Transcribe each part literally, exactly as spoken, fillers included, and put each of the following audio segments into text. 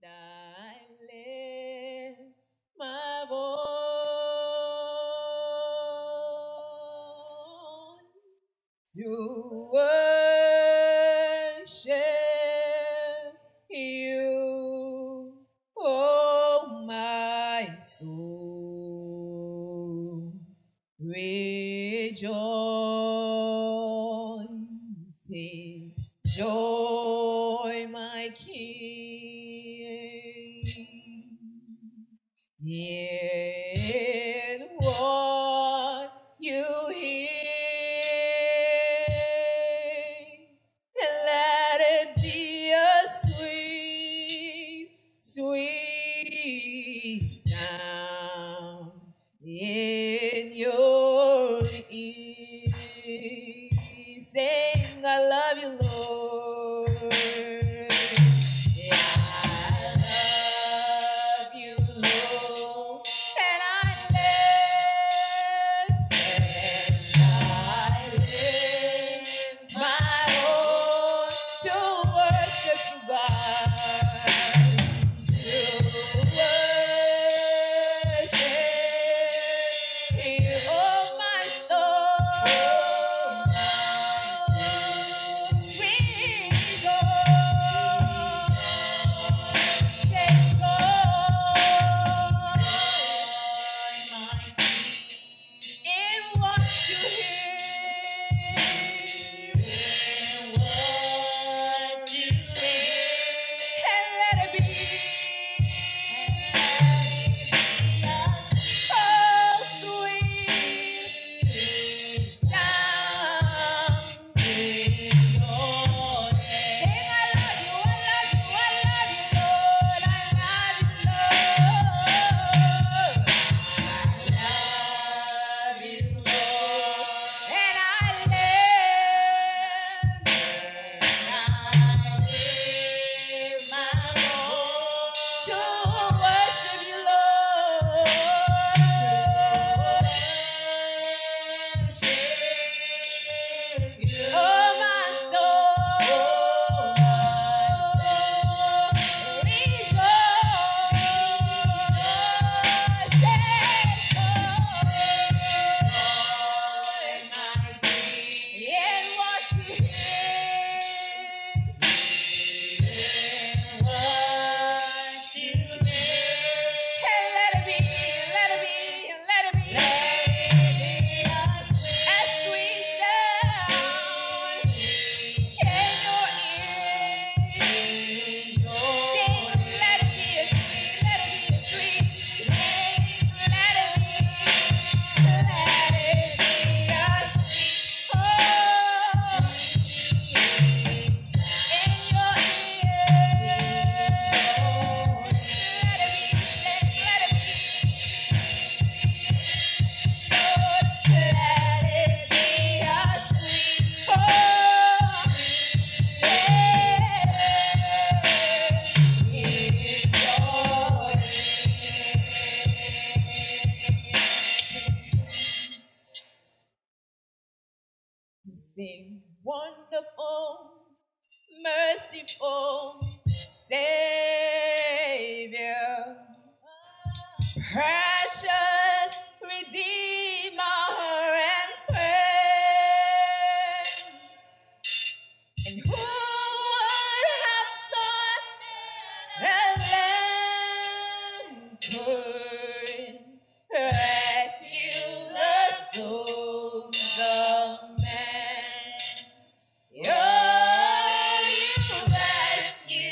I lift my voice to worship you, oh my soul, rejoice, take joy, my King, in what you hear, and let it be a sweet, sweet sound in your ear. Sing, I love you, Lord. Yeah, I love you, Lord. And I lift, and I lift my voice to worship you, God. To worship you, oh my soul. Rejoice, take joy in what you hear. In what you hear. And let it be. Oh, sweet sound in your ear. Sing, I love you, I love you, I love you, Lord. I love you, Lord. I love you, Lord. And I lift, and I lift my voice to worship you, Lord. Oh, my soul, rejoice, take joy in what you hear. In what you hear. And let it be, let it be, let it be. Let it be a sweet sound in your ear. Sing, let it be a sweet, let it be a sweet. Sing, let it be, let it be a sweet, oh, in your ear. Let it be, sing, let it be, Lord, let it be a sweet, oh, sing, wonderful, merciful Savior, precious Redeemer and friend. And who would have thought that Lamb could rescue the souls of men? Oh, you rescue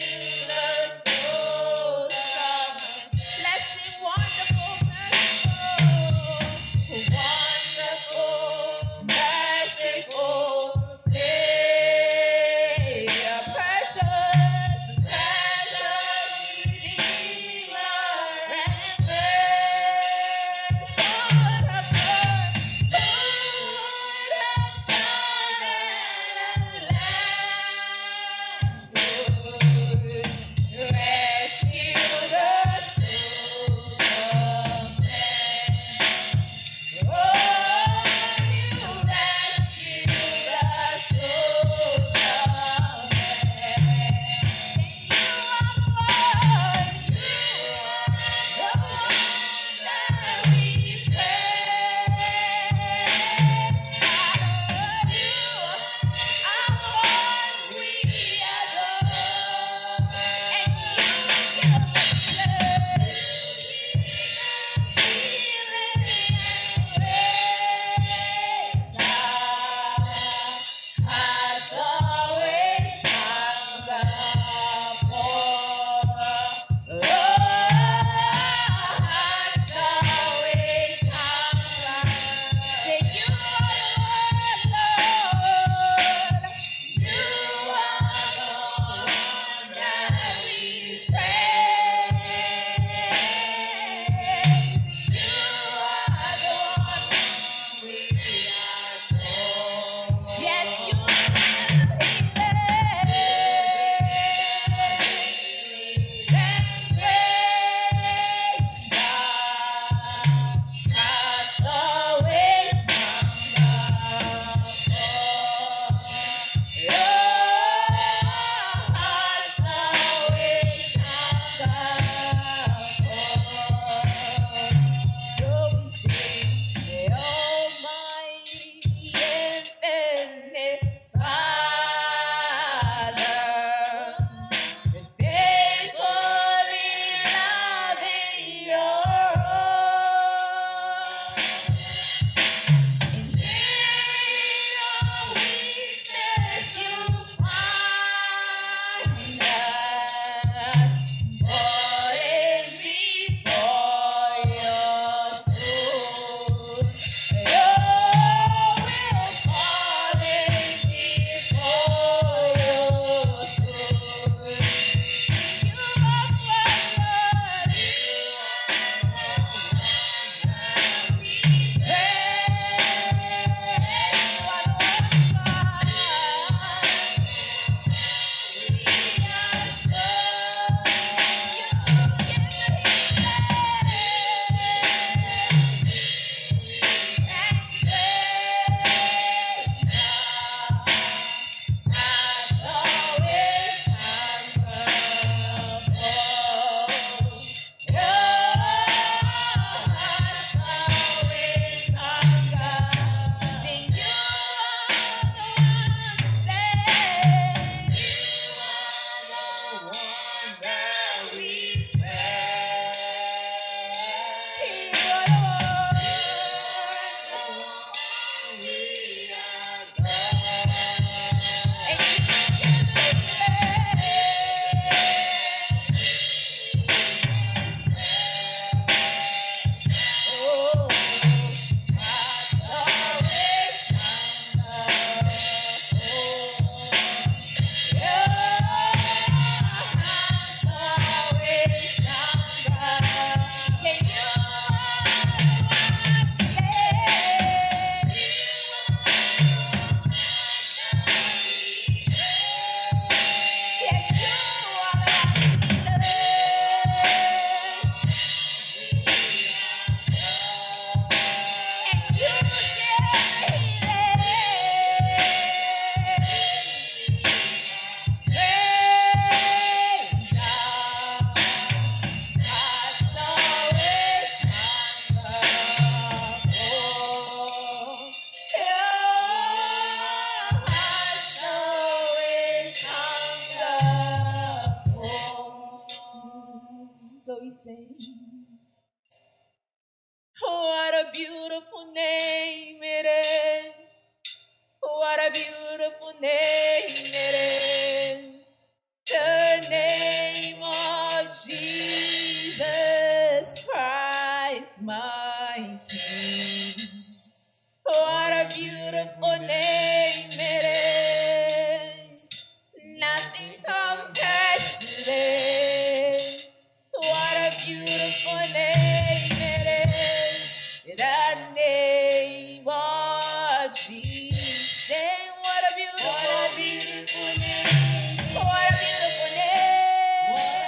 beautiful name it is. Nothing compares to this. What a beautiful name it is. The name of Jesus. What a beautiful, what a beautiful name. What a beautiful name.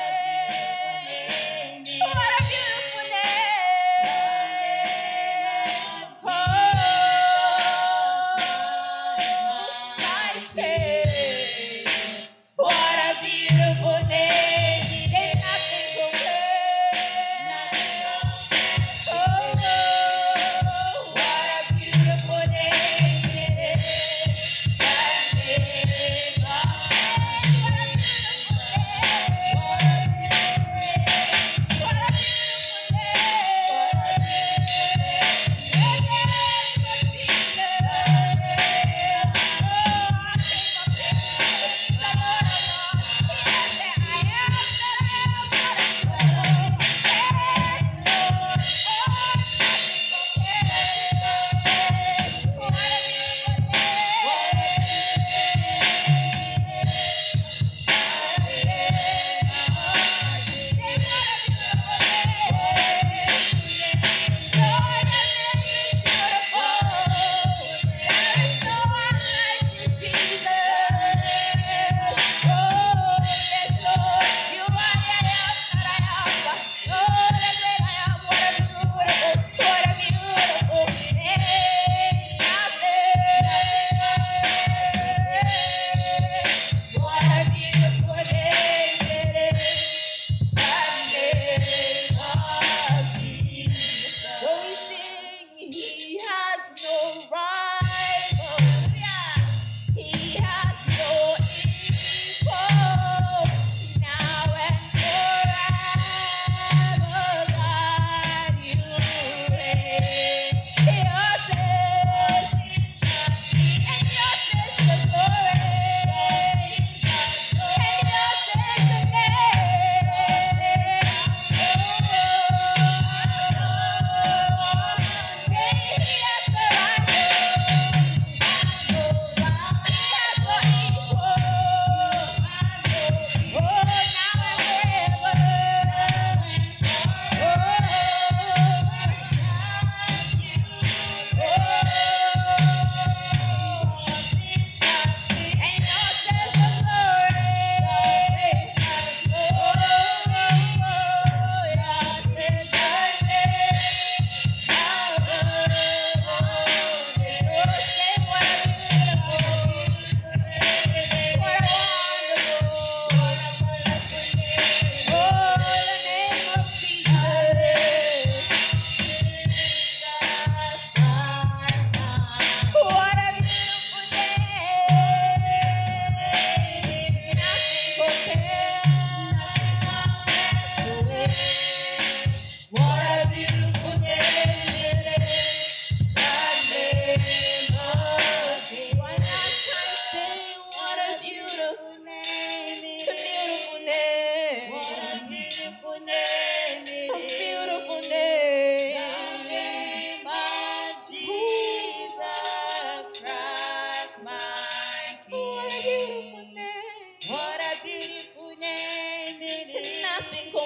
What a beautiful name. Oh, my King. What a beautiful name. There's nothing compares. Oh, what a beautiful name it is. The name of nothing